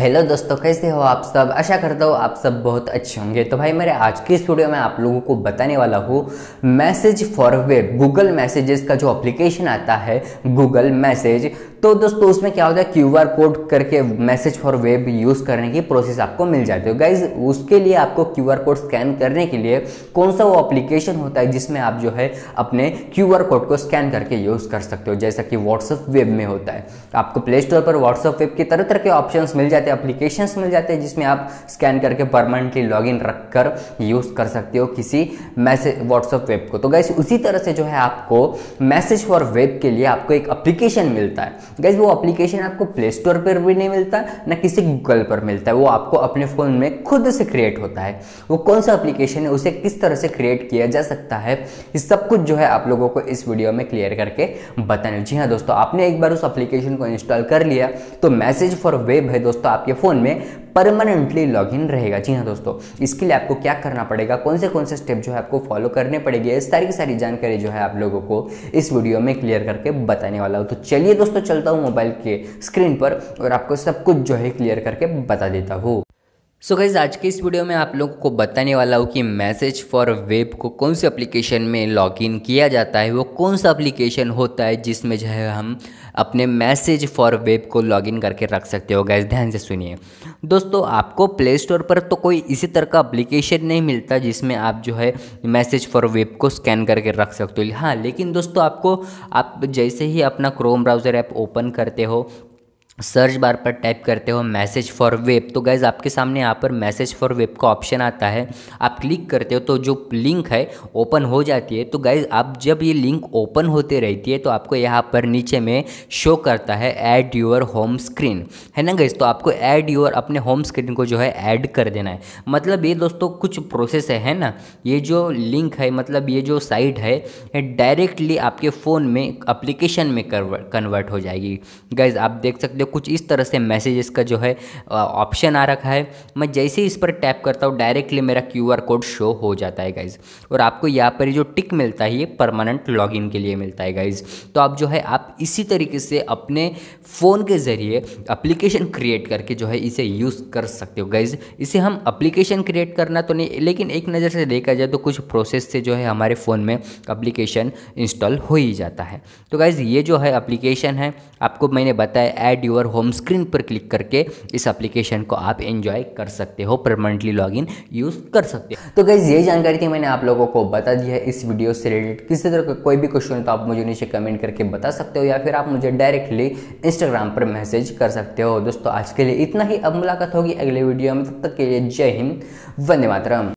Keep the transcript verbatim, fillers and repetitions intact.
Hello दोस्तों, कैसे हो आप सब। आशा करता हूँ आप सब बहुत अच्छे होंगे। तो भाई मेरे आज की इस वीडियो में आप लोगों को बताने वाला हूँ message for web, Google messages का जो एप्लीकेशन आता है गूगल मैसेज। तो दोस्तों उसमें क्या होता है, क्यूआर कोड करके मैसेज फॉर वेब यूज़ करने की प्रोसेस आपको मिल जाती है। गाइज उसके लिए आपको क्यूआर कोड स्कैन करने के लिए कौन सा वो एप्लीकेशन होता है जिसमें आप जो है अपने क्यूआर कोड को स्कैन करके यूज़ कर सकते हो, जैसा कि व्हाट्सएप वेब में होता है। आपको प्ले स्टोर पर व्हाट्सएप वेब की तरह तरह के ऑप्शंस मिल जाते हैं, एप्लीकेशंस मिल जाते हैं जिसमें आप स्कैन करके परमानेंटली लॉगिन रखकर यूज़ कर सकते हो किसी मैसेज व्हाट्सएप वेब को। तो गाइस उसी तरह से जो है आपको मैसेज फॉर वेब के लिए आपको एक एप्लीकेशन मिलता है। गाइस वो एप्लीकेशन आपको प्ले स्टोर पर भी नहीं मिलता ना किसी गूगल पर मिलता है, वो आपको अपने फ़ोन में खुद से क्रिएट होता है। वो कौन सा एप्लीकेशन है, उसे किस तरह से क्रिएट किया जा सकता है, इस सब कुछ जो है आप लोगों को इस वीडियो में क्लियर करके बताने। जी हाँ दोस्तों, आपने एक बार उस एप्लीकेशन को इंस्टॉल कर लिया तो मैसेज फॉर वेब है दोस्तों आपके फ़ोन में परमानेंटली लॉगिन रहेगा। जी हाँ दोस्तों, इसके लिए आपको क्या करना पड़ेगा, कौन से कौन से स्टेप जो है आपको फॉलो करने पड़ेंगे, इस सारी की सारी जानकारी जो है आप लोगों को इस वीडियो में क्लियर करके बताने वाला हूँ। तो चलिए दोस्तों चलता हूँ मोबाइल के स्क्रीन पर और आपको सब कुछ जो है क्लियर करके बता देता हूँ। सो गाइज आज के इस वीडियो में आप लोगों को बताने वाला हूँ कि मैसेज फॉर वेब को कौन से एप्लीकेशन में लॉगिन किया जाता है, वो कौन सा एप्लीकेशन होता है जिसमें जो है हम अपने मैसेज फॉर वेब को लॉगिन करके रख सकते हो। गाइज ध्यान से सुनिए दोस्तों, आपको प्ले स्टोर पर तो कोई इसी तरह का एप्लीकेशन नहीं मिलता जिसमें आप जो है मैसेज फॉर वेब को स्कैन करके रख सकते हो। हाँ, लेकिन दोस्तों आपको आप जैसे ही अपना क्रोम ब्राउज़र ऐप ओपन करते हो, सर्च बार पर टाइप करते हो मैसेज फॉर वेब, तो गाइज़ आपके सामने यहाँ पर मैसेज फॉर वेब का ऑप्शन आता है। आप क्लिक करते हो तो जो लिंक है ओपन हो जाती है। तो गाइज़ आप जब ये लिंक ओपन होते रहती है तो आपको यहाँ पर नीचे में शो करता है ऐड योर होम स्क्रीन, है ना गाइज़। तो आपको ऐड योर अपने होम स्क्रीन को जो है ऐड कर देना है। मतलब ये दोस्तों कुछ प्रोसेस है, है ना। ये जो लिंक है, मतलब ये जो साइट है, ये डायरेक्टली आपके फ़ोन में एप्लीकेशन में कन्वर्ट हो जाएगी। गाइज़ आप देख सकते हो कुछ इस तरह से मैसेजेस का जो है ऑप्शन आ रखा है। मैं जैसे ही इस पर टैप करता हूँ डायरेक्टली मेरा क्यूआर कोड शो हो जाता है गाइज। और आपको यहाँ पर जो टिक मिलता है ये परमानेंट लॉगिन के लिए मिलता है गाइज। तो आप जो है आप इसी तरीके से अपने फ़ोन के ज़रिए एप्लीकेशन क्रिएट करके जो है इसे यूज़ कर सकते हो गाइज। इसे हम एप्लीकेशन क्रिएट करना तो नहीं, लेकिन एक नज़र से देखा जाए तो कुछ प्रोसेस से जो है हमारे फ़ोन में एप्लीकेशन इंस्टॉल हो ही जाता है। तो गाइज ये जो है एप्लीकेशन है, आपको मैंने बताया ऐड योर होम स्क्रीन पर क्लिक करके इस एप्लीकेशन को आप एंजॉय कर सकते हो, परमानेंटली लॉगिन यूज़ कर सकते हो। तो गाइस ये जानकारी थी, मैंने आप लोगों को बता दी है। इस वीडियो से रिलेटेड किसी तरह का कोई भी क्वेश्चन हो तो आप मुझे नीचे कमेंट करके बता सकते हो, या फिर आप मुझे डायरेक्टली इंस्टाग्राम पर मैसेज कर सकते हो। दोस्तों आज के लिए इतना ही, अब मुलाकात होगी अगले वीडियो में, तब तक के लिए जय हिंद, वंदे मातरम।